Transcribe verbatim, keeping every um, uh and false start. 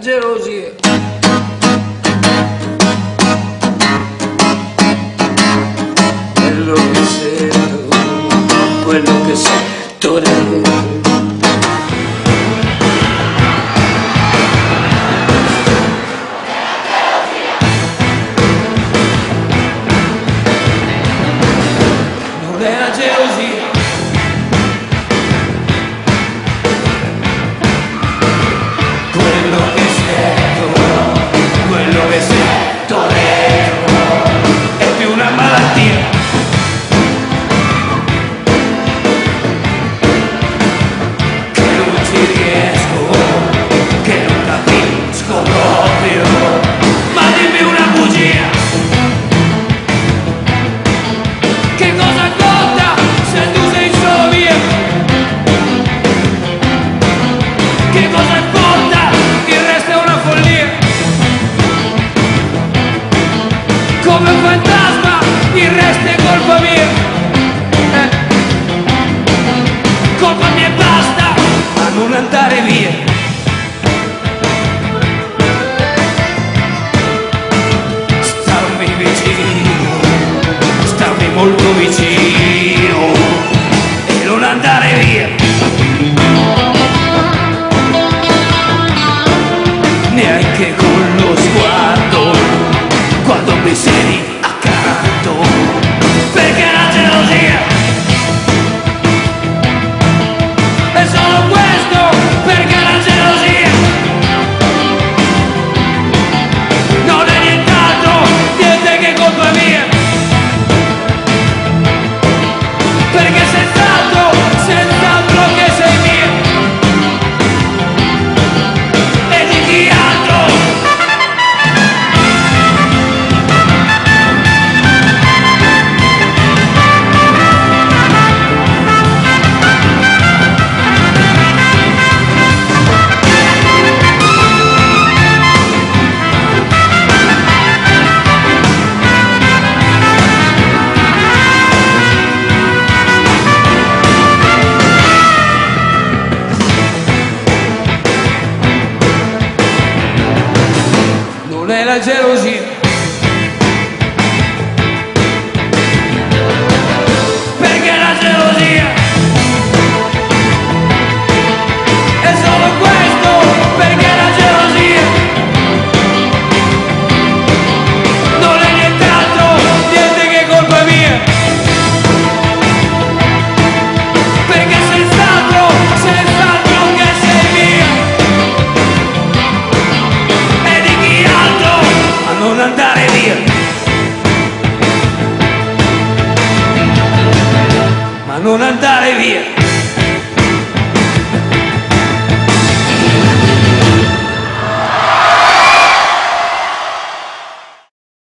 gelosia. Quello che sento, quello che sento dentro. Non è la gelosia. Quello che sento, quello che sento dentro è più una malattia. Che non ci riesco, che non capisco proprio, ma dimmi una bugia. Che cosa conta se tu sei solo mia? Che cosa importa? Il resto è una follia. Come un fantasma, il resto è colpa mia. Eh. Colpa mia e basta, ma non andare via. Stammi vicino, stammi molto vicino e non andare via. Neanche con lo sguardo quando mi siedi accanto, perché la gelosia è solo questo, perché la gelosia non è nient'altro, niente che colpa mia, perché senz'altro, senz'altro che sei mia. E di chi altro? Non è la gelosia. Perché la gelosia è solo questo, perché la gelosia non è nient'altro, niente che colpa mia, perché senz'altro, senz'altro che sei mia. E di chi altro? A non andare via, ma non andare via.